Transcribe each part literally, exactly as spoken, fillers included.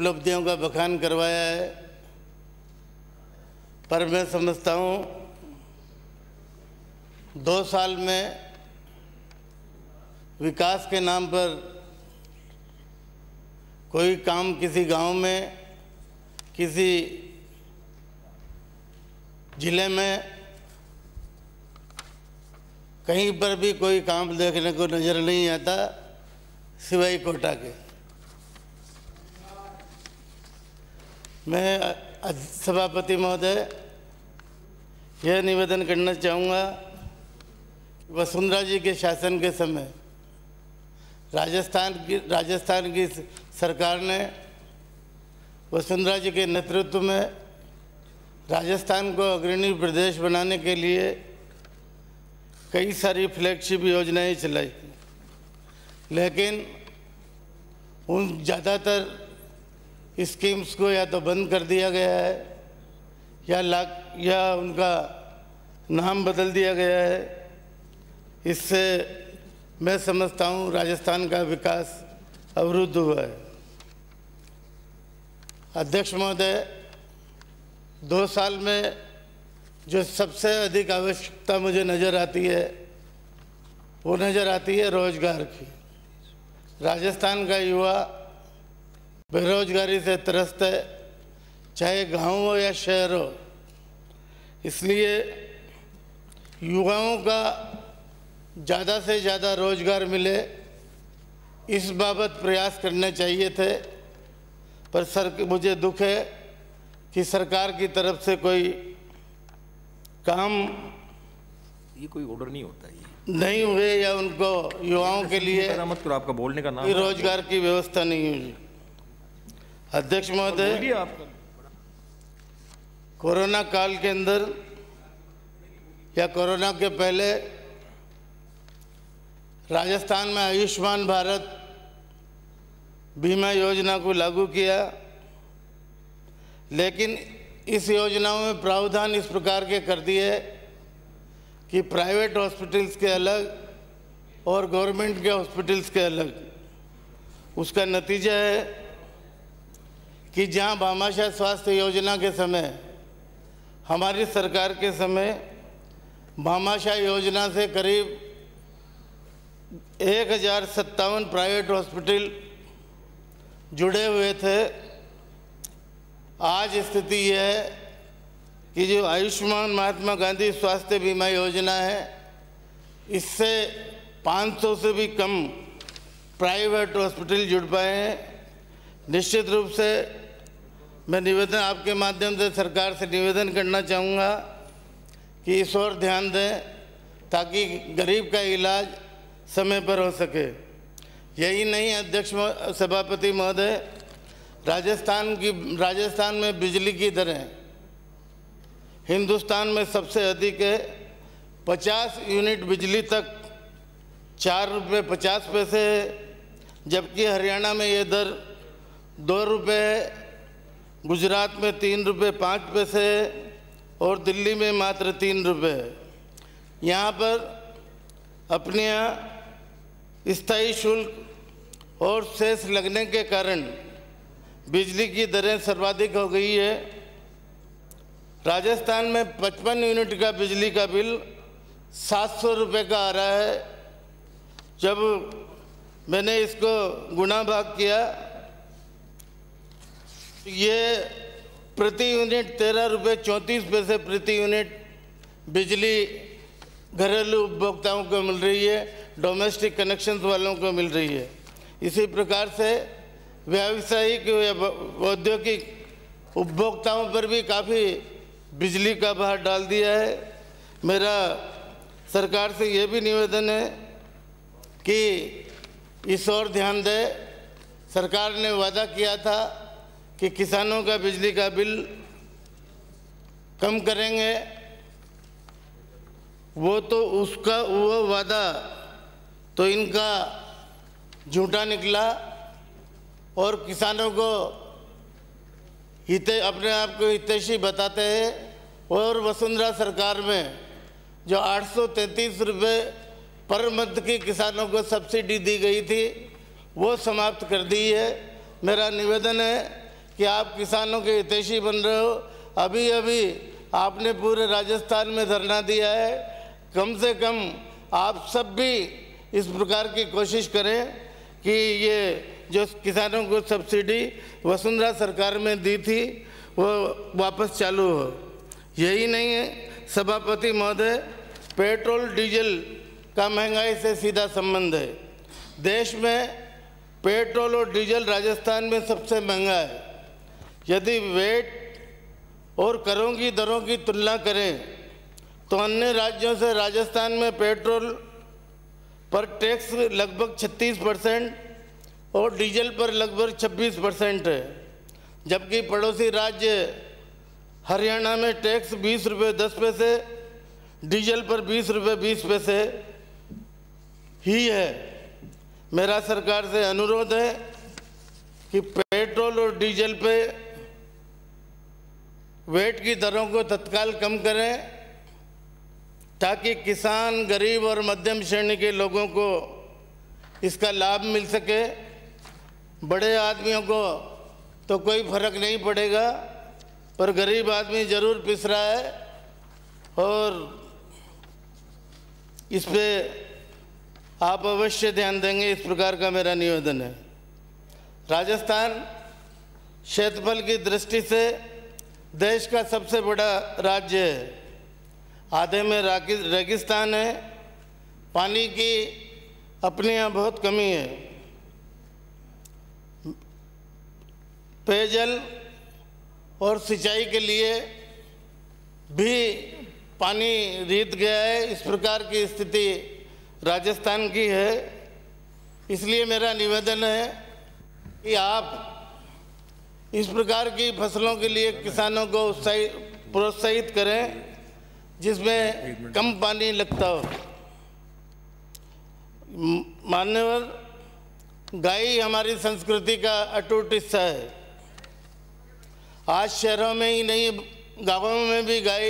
उपलब्धियों का बखान करवाया है, पर मैं समझता हूँ दो साल में विकास के नाम पर कोई काम किसी गांव में, किसी जिले में कहीं पर भी कोई काम देखने को नज़र नहीं आता सिवाय कोटा के। मैं सभापति महोदय यह निवेदन करना चाहूँगा, वसुंधरा जी के शासन के समय राजस्थान की राजस्थान की सरकार ने वसुंधरा जी के नेतृत्व में राजस्थान को अग्रणी प्रदेश बनाने के लिए कई सारी फ्लैगशिप योजनाएं चलाई, लेकिन उन ज़्यादातर स्कीम्स को या तो बंद कर दिया गया है या लाख या उनका नाम बदल दिया गया है। इससे मैं समझता हूँ राजस्थान का विकास अवरुद्ध हुआ है। अध्यक्ष महोदय, दो साल में जो सबसे अधिक आवश्यकता मुझे नज़र आती है वो नज़र आती है रोजगार की। राजस्थान का युवा बेरोजगारी से त्रस्त है, चाहे गांव हो या शहर हो। इसलिए युवाओं का ज़्यादा से ज़्यादा रोजगार मिले, इस बाबत प्रयास करने चाहिए थे, पर सर मुझे दुख है कि सरकार की तरफ से कोई काम ये कोई ऑर्डर नहीं होता है नहीं हुए या उनको युवाओं के लिए मत करो, आपका बोलने का नाम रोजगार की व्यवस्था नहीं हुई। अध्यक्ष महोदय, कोरोना काल के अंदर या कोरोना के पहले राजस्थान में आयुष्मान भारत बीमा योजना को लागू किया, लेकिन इस योजनाओं में प्रावधान इस प्रकार के कर दिए कि प्राइवेट हॉस्पिटल्स के अलग और गवर्नमेंट के हॉस्पिटल्स के अलग। उसका नतीजा है कि जहां भामाशाह स्वास्थ्य योजना के समय, हमारी सरकार के समय भामाशाह योजना से करीब एक हज़ार सत्तावन प्राइवेट हॉस्पिटल जुड़े हुए थे, आज स्थिति यह है कि जो आयुष्मान महात्मा गांधी स्वास्थ्य बीमा योजना है, इससे पाँच सौ से भी कम प्राइवेट हॉस्पिटल जुड़ पाए हैं। निश्चित रूप से मैं निवेदन आपके माध्यम से सरकार से निवेदन करना चाहूँगा कि इस ओर ध्यान दें ताकि गरीब का इलाज समय पर हो सके। यही नहीं अध्यक्ष सभापति महोदय, राजस्थान की राजस्थान में बिजली की दरें हिंदुस्तान में सबसे अधिक है। पचास यूनिट बिजली तक चार रुपये पचास पैसे है, जबकि हरियाणा में ये दर दो रुपये है, गुजरात में तीन रुपये पाँच पैसे है और दिल्ली में मात्र तीन रुपये है। यहाँ पर अपने यहाँ स्थायी शुल्क और सेस लगने के कारण बिजली की दरें सर्वाधिक हो गई है। राजस्थान में पचपन यूनिट का बिजली का बिल सात सौ रुपये का आ रहा है। जब मैंने इसको गुणा भाग किया, ये प्रति यूनिट तेरह रुपये चौंतीस पैसे प्रति यूनिट बिजली घरेलू उपभोक्ताओं को मिल रही है, डोमेस्टिक कनेक्शंस वालों को मिल रही है। इसी प्रकार से व्यावसायिक औद्योगिक उपभोक्ताओं पर भी काफ़ी बिजली का भार डाल दिया है। मेरा सरकार से ये भी निवेदन है कि इस ओर ध्यान दे। सरकार ने वादा किया था कि किसानों का बिजली का बिल कम करेंगे, वो तो उसका वो वादा तो इनका झूठा निकला और किसानों को हिते अपने आप को हितैषी बताते हैं। और वसुंधरा सरकार में जो आठ सौ तैंतीस रुपये पर मंथ की किसानों को सब्सिडी दी गई थी वो समाप्त कर दी है। मेरा निवेदन है कि आप किसानों के हितैषी बन रहे हो। अभी अभी आपने पूरे राजस्थान में धरना दिया है। कम से कम आप सब भी इस प्रकार की कोशिश करें कि ये जो किसानों को सब्सिडी वसुंधरा सरकार में दी थी वो वापस चालू हो। यही नहीं है सभापति महोदय, पेट्रोल डीजल का महंगाई से सीधा संबंध है। देश में पेट्रोल और डीजल राजस्थान में सबसे महंगा है। यदि वेट और करों की दरों की तुलना करें तो अन्य राज्यों से राजस्थान में पेट्रोल पर टैक्स लगभग छत्तीस परसेंट और डीजल पर लगभग छब्बीस परसेंट है, जबकि पड़ोसी राज्य हरियाणा में टैक्स बीस रुपये दस पैसे, डीजल पर बीस रुपये बीस पैसे ही है। मेरा सरकार से अनुरोध है कि पेट्रोल और डीजल पे वेट की दरों को तत्काल कम करें ताकि किसान, गरीब और मध्यम श्रेणी के लोगों को इसका लाभ मिल सके। बड़े आदमियों को तो कोई फर्क नहीं पड़ेगा, पर गरीब आदमी ज़रूर पिस रहा है और इस पे आप अवश्य ध्यान देंगे, इस प्रकार का मेरा निवेदन है। राजस्थान क्षेत्रफल की दृष्टि से देश का सबसे बड़ा राज्य है। आधे में रेगिस्तान है, पानी की अपने यहाँ बहुत कमी है। पेयजल और सिंचाई के लिए भी पानी रीत गया है। इस प्रकार की स्थिति राजस्थान की है। इसलिए मेरा निवेदन है कि आप इस प्रकार की फसलों के लिए किसानों को उत्साहित प्रोत्साहित करें जिसमें कम पानी लगता हो। मान्यवर, गाय हमारी संस्कृति का अटूट हिस्सा है। आज शहरों में ही नहीं, गांवों में भी गाय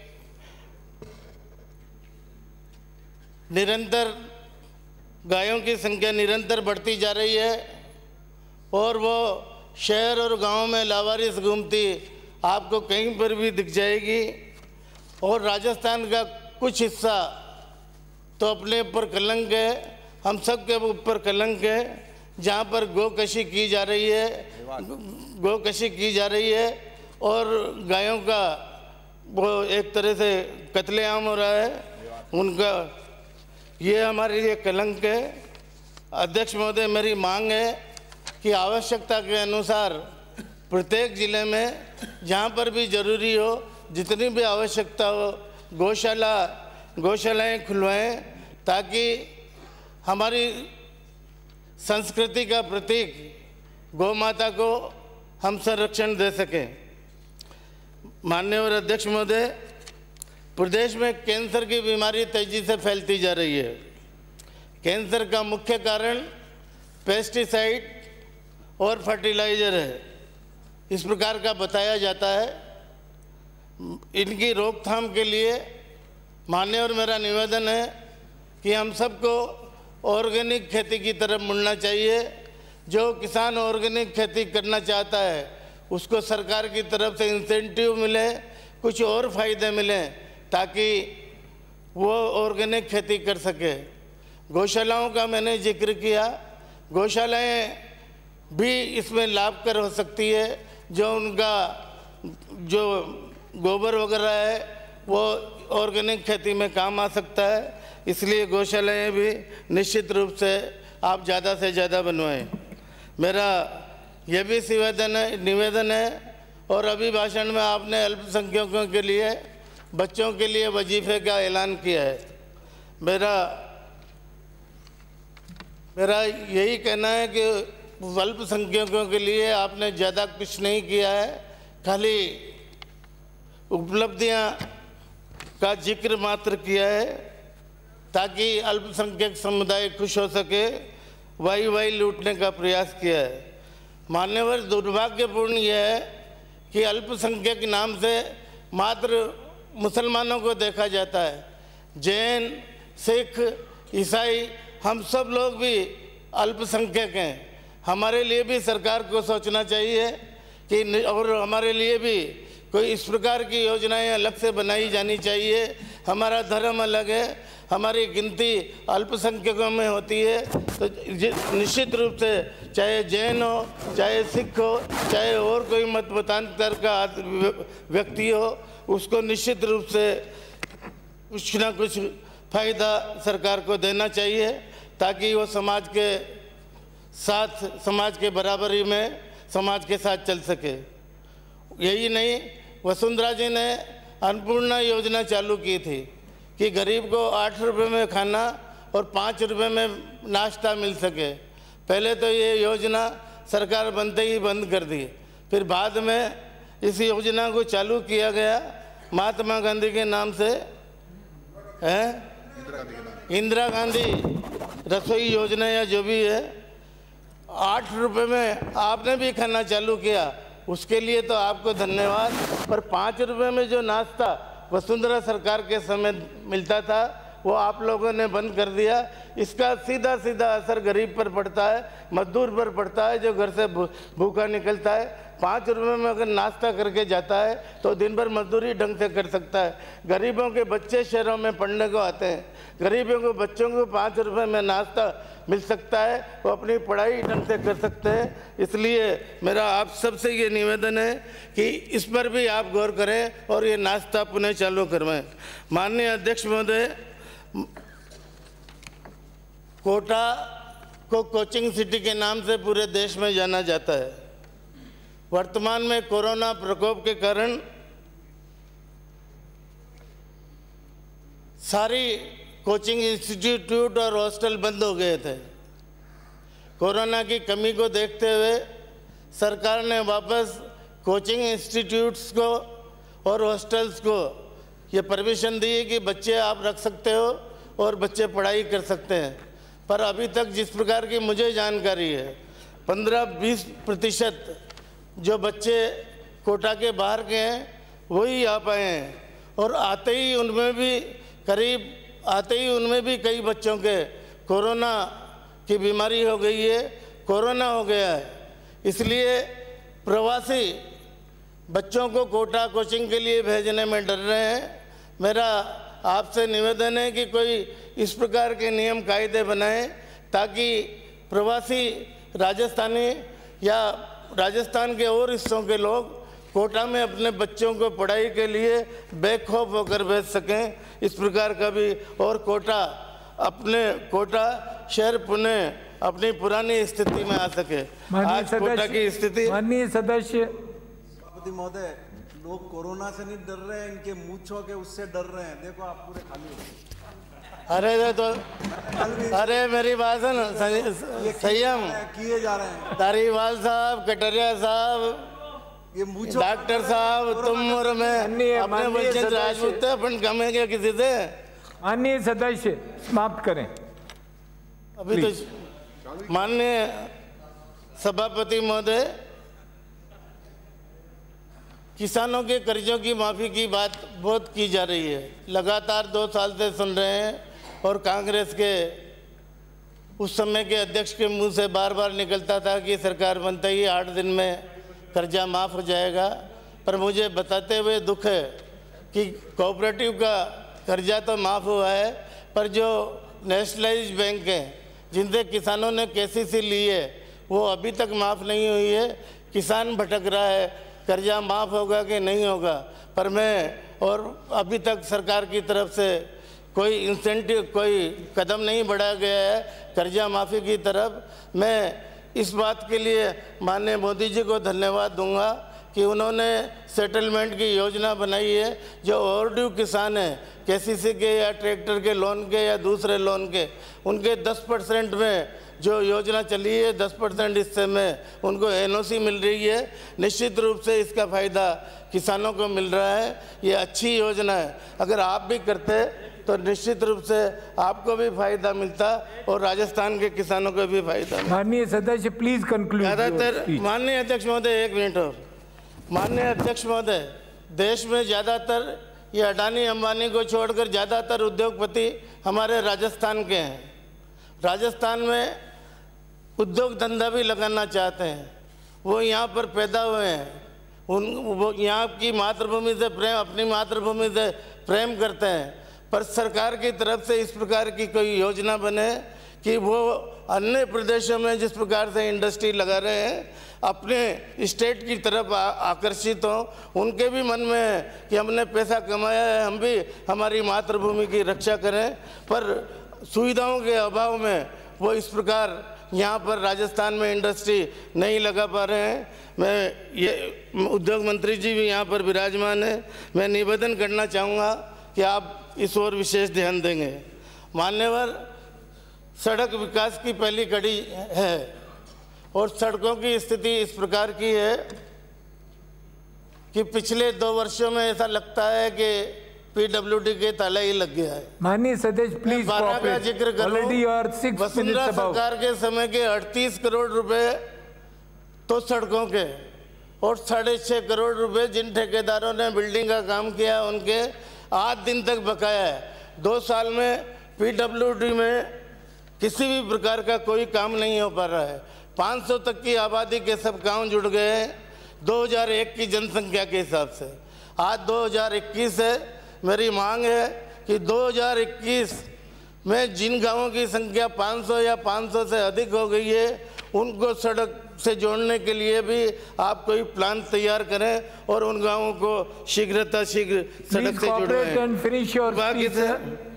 निरंतर गायों की संख्या निरंतर बढ़ती जा रही है और वो शहर और गांव में लावारिस घूमती आपको कहीं पर भी दिख जाएगी। और राजस्थान का कुछ हिस्सा तो अपने ऊपर कलंक है, हम सब के ऊपर कलंक है, जहाँ पर गोकशी की जा रही है गोकशी की जा रही है और गायों का वो एक तरह से कत्लेआम हो रहा है उनका। ये हमारे लिए कलंक है। अध्यक्ष महोदय, मेरी मांग है कि आवश्यकता के अनुसार प्रत्येक जिले में जहाँ पर भी जरूरी हो, जितनी भी आवश्यकता हो, गौशाला गौशालाएँ खुलवाएँ ताकि हमारी संस्कृति का प्रतीक गौ माता को हम संरक्षण दे सकें। माननीय अध्यक्ष महोदय, प्रदेश में कैंसर की बीमारी तेजी से फैलती जा रही है। कैंसर का मुख्य कारण पेस्टिसाइड और फर्टिलाइज़र है, इस प्रकार का बताया जाता है। इनकी रोकथाम के लिए माननीय और मेरा निवेदन है कि हम सबको ऑर्गेनिक खेती की तरफ मुड़ना चाहिए। जो किसान ऑर्गेनिक खेती करना चाहता है उसको सरकार की तरफ से इंसेंटिव मिले, कुछ और फायदे मिलें ताकि वो ऑर्गेनिक खेती कर सके। गौशालाओं का मैंने जिक्र किया, गौशालाएं भी इसमें लाभकर हो सकती है। जो उनका जो गोबर वगैरह है वो ऑर्गेनिक खेती में काम आ सकता है। इसलिए गौशालाएं भी निश्चित रूप से आप ज़्यादा से ज़्यादा बनवाएं। मेरा यह भी निवेदन है निवेदन है और अभी भाषण में आपने अल्पसंख्यकों के लिए, बच्चों के लिए वजीफे का ऐलान किया है। मेरा मेरा यही कहना है कि अल्पसंख्यकों के लिए आपने ज़्यादा कुछ नहीं किया है, खाली उपलब्धियां का जिक्र मात्र किया है ताकि अल्पसंख्यक समुदाय खुश हो सके, वाई वाई लूटने का प्रयास किया है। मान्यवर, दुर्भाग्यपूर्ण यह है कि अल्पसंख्यक नाम से मात्र मुसलमानों को देखा जाता है। जैन, सिख, ईसाई, हम सब लोग भी अल्पसंख्यक हैं। हमारे लिए भी सरकार को सोचना चाहिए कि और हमारे लिए भी कोई इस प्रकार की योजनाएं अलग से बनाई जानी चाहिए। हमारा धर्म अलग है, हमारी गिनती अल्पसंख्यकों में होती है, तो निश्चित रूप से चाहे जैन हो, चाहे सिख हो, चाहे और कोई मत मतांतर का व्यक्ति हो, उसको निश्चित रूप से कुछ ना कुछ फायदा सरकार को देना चाहिए, ताकि वो समाज के साथ, समाज के बराबरी में समाज के साथ चल सके। यही नहीं, वसुंधरा जी ने अन्नपूर्णा योजना चालू की थी कि गरीब को आठ रुपये में खाना और पाँच रुपये में नाश्ता मिल सके। पहले तो ये योजना सरकार बनते ही बंद कर दी, फिर बाद में इस योजना को चालू किया गया महात्मा गांधी के नाम से, है इंदिरा गांधी रसोई योजना या जो भी है। आठ रुपये में आपने भी खाना चालू किया, उसके लिए तो आपको धन्यवाद। पर पाँच रुपये में जो नाश्ता वसुंधरा सरकार के समय मिलता था, वो आप लोगों ने बंद कर दिया। इसका सीधा सीधा असर गरीब पर पड़ता है, मजदूर पर पड़ता है, जो घर से भूखा निकलता है। पाँच रुपये में अगर नाश्ता करके जाता है तो दिन भर मजदूरी ढंग से कर सकता है। गरीबों के बच्चे शहरों में पढ़ने को आते हैं, गरीबों के बच्चों को पाँच रुपये में नाश्ता मिल सकता है, वो अपनी पढ़ाई ढंग से कर सकते हैं। इसलिए मेरा आप सबसे ये निवेदन है कि इस पर भी आप गौर करें और ये नाश्ता पुनः चालू करवाएं। माननीय अध्यक्ष महोदय, कोटा को कोचिंग सिटी के नाम से पूरे देश में जाना जाता है। वर्तमान में कोरोना प्रकोप के कारण सारी कोचिंग इंस्टीट्यूट और हॉस्टल बंद हो गए थे। कोरोना की कमी को देखते हुए सरकार ने वापस कोचिंग इंस्टीट्यूट्स को और हॉस्टल्स को ये परमिशन दी है कि बच्चे आप रख सकते हो और बच्चे पढ़ाई कर सकते हैं। पर अभी तक जिस प्रकार की मुझे जानकारी है, पंद्रह बीस प्रतिशत जो बच्चे कोटा के बाहर के हैं वही आ पाए हैं, और आते ही उनमें भी करीब आते ही उनमें भी कई बच्चों के कोरोना की बीमारी हो गई है, कोरोना हो गया है। इसलिए प्रवासी बच्चों को कोटा कोचिंग के लिए भेजने में डर रहे हैं। मेरा आपसे निवेदन है कि कोई इस प्रकार के नियम कायदे बनाएं ताकि प्रवासी राजस्थानी या राजस्थान के और हिस्सों के लोग कोटा में अपने बच्चों को पढ़ाई के लिए बेखौफ होकर भेज सकें। इस प्रकार का भी, और कोटा अपने कोटा शहर पुनः अपनी पुरानी स्थिति में आ सके। आज कोटा की स्थिति, माननीय सदस्य सभापति महोदय, लोग कोरोना से नहीं डर रहे हैं, इनके मूंछों के उससे डर रहे हैं। देखो आप पूरे खाली हो। अरे तो अरे मेरी बात सुन, संयम किए जा रहे हैं। धारीवाल साहब, कटरिया साहब, ये मूंछों, डॉक्टर साहब, तुम और मैं अपने वंशज राजपूत थे, अपन कम है क्या किसी से? माननीय सदस्य समाप्त करें अभी तो। माननीय सभापति महोदय, किसानों के कर्जों की माफ़ी की बात बहुत की जा रही है, लगातार दो साल से सुन रहे हैं, और कांग्रेस के उस समय के अध्यक्ष के मुंह से बार बार निकलता था कि सरकार बनते ही आठ दिन में कर्जा माफ़ हो जाएगा। पर मुझे बताते हुए दुख है कि कोऑपरेटिव का कर्जा तो माफ़ हुआ है, पर जो नेशनलाइज्ड बैंक हैं जिनसे किसानों ने केसीसी ली है वो अभी तक माफ़ नहीं हुई है। किसान भटक रहा है, कर्जा माफ़ होगा कि नहीं होगा। पर मैं, और अभी तक सरकार की तरफ से कोई इंसेंटिव, कोई कदम नहीं बढ़ाया गया है कर्जा माफ़ी की तरफ। मैं इस बात के लिए माननीय मोदी जी को धन्यवाद दूंगा कि उन्होंने सेटलमेंट की योजना बनाई है। जो ओवरड्यू किसान हैं, केसीसी के या ट्रैक्टर के लोन के या दूसरे लोन के, उनके दस परसेंट में जो योजना चली है, दस परसेंट हिस्से में उनको एनओसी मिल रही है। निश्चित रूप से इसका फ़ायदा किसानों को मिल रहा है। ये अच्छी योजना है, अगर आप भी करते तो निश्चित रूप से आपको भी फायदा मिलता और राजस्थान के किसानों को भी फायदा मिलता। माननीय सदस्य प्लीज कंक्लूड। ज़्यादातर माननीय अध्यक्ष महोदय, एक मिनट और। माननीय अध्यक्ष महोदय, देश में ज़्यादातर ये अडानी अंबानी को छोड़कर ज़्यादातर उद्योगपति हमारे राजस्थान के हैं। राजस्थान में उद्योग धंधा भी लगाना चाहते हैं। वो यहाँ पर पैदा हुए हैं, उन वो यहाँ की मातृभूमि से प्रेम, अपनी मातृभूमि से प्रेम करते हैं, पर सरकार की तरफ से इस प्रकार की कोई योजना बने कि वो अन्य प्रदेशों में जिस प्रकार से इंडस्ट्री लगा रहे हैं अपने स्टेट की तरफ आकर्षित हों। उनके भी मन में है कि हमने पैसा कमाया है, हम भी हमारी मातृभूमि की रक्षा करें, पर सुविधाओं के अभाव में वो इस प्रकार यहाँ पर राजस्थान में इंडस्ट्री नहीं लगा पा रहे हैं। मैं ये उद्योग मंत्री जी भी यहाँ पर विराजमान है, मैं निवेदन करना चाहूँगा कि आप इस ओर विशेष ध्यान देंगे। मान्यवर, सड़क विकास की पहली कड़ी है और सड़कों की स्थिति इस प्रकार की है कि पिछले दो वर्षों में ऐसा लगता है कि पीडब्ल्यूडी के ताला ही लग गया है। माननीय सदस्य प्लीज बारह का जिक्र करूं, वसुंधरा सरकार के समय के अड़तीस करोड़ रुपए तो सड़कों के और साढ़े छः करोड़ रुपए जिन ठेकेदारों ने बिल्डिंग का काम किया उनके आज दिन तक बकाया है। दो साल में पीडब्ल्यूडी में किसी भी प्रकार का कोई काम नहीं हो पा रहा है। पाँच सौ तक की आबादी के सब गांव जुड़ गए हैं दो हज़ार एक की जनसंख्या के हिसाब से। आज दो हज़ार इक्कीस है, मेरी मांग है कि दो हज़ार इक्कीस में जिन गांवों की संख्या पाँच सौ या पाँच सौ से अधिक हो गई है उनको सड़क से जोड़ने के लिए भी आप कोई प्लान तैयार करें और उन गांवों को शीघ्रता शीघ्र सड़क से जुड़वाएं। बाकी से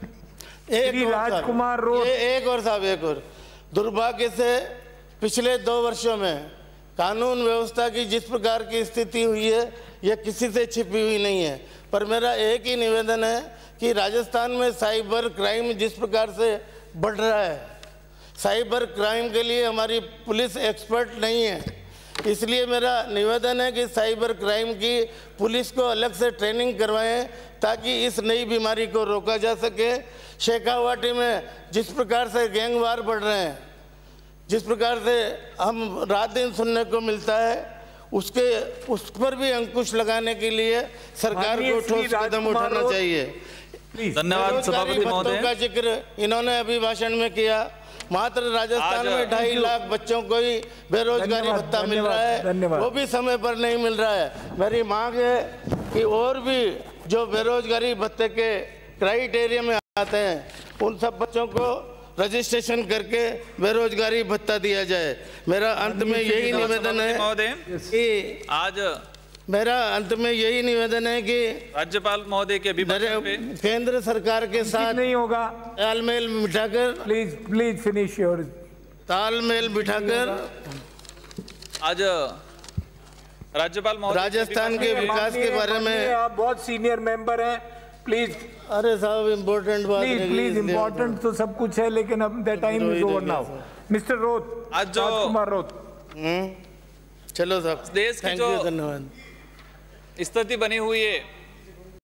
एक राजकुमार रोड, एक और साहब एक और दुर्भाग्य से पिछले दो वर्षों में कानून व्यवस्था की जिस प्रकार की स्थिति हुई है यह किसी से छिपी हुई नहीं है, पर मेरा एक ही निवेदन है कि राजस्थान में साइबर क्राइम जिस प्रकार से बढ़ रहा है, साइबर क्राइम के लिए हमारी पुलिस एक्सपर्ट नहीं है, इसलिए मेरा निवेदन है कि साइबर क्राइम की पुलिस को अलग से ट्रेनिंग करवाएं ताकि इस नई बीमारी को रोका जा सके। शेखावाटी में जिस प्रकार से गैंगवार बढ़ रहे हैं, जिस प्रकार से हम रात दिन सुनने को मिलता है, उसके उस पर भी अंकुश लगाने के लिए सरकार को ठोस कदम उठाना चाहिए। धन्यवाद सभापति महोदय का जिक्र इन्होंने अभी भाषण में किया। मात्र राजस्थान में ढाई लाख बच्चों को ही बेरोजगारी भत्ता मिल रहा है, वो भी समय पर नहीं मिल रहा है। मेरी मांग है कि और भी जो बेरोजगारी भत्ते के क्राइटेरिया में आते हैं उन सब बच्चों को रजिस्ट्रेशन करके बेरोजगारी भत्ता दिया जाए। मेरा अंत में यही निवेदन है कि आज मेरा अंत में यही निवेदन है कि राज्यपाल महोदय के अभिभाषण पे केंद्र सरकार के साथ नहीं होगा, तालमेल बिठाकर प्लीज प्लीज फिनिश योर तालमेल बिठाकर आज राज्यपाल महोदय राजस्थान के विकास के बारे में। आप बहुत सीनियर मेंबर हैं, प्लीज। अरे साहब इम्पोर्टेंट बात प्लीज प्लीज इम्पोर्टेंट तो सब कुछ है, लेकिन अब the time is over now. Mister रोत, आज जो राजकुमार रोत, चलो साहब, देश की जो धन्यवाद। स्थिति बनी हुई है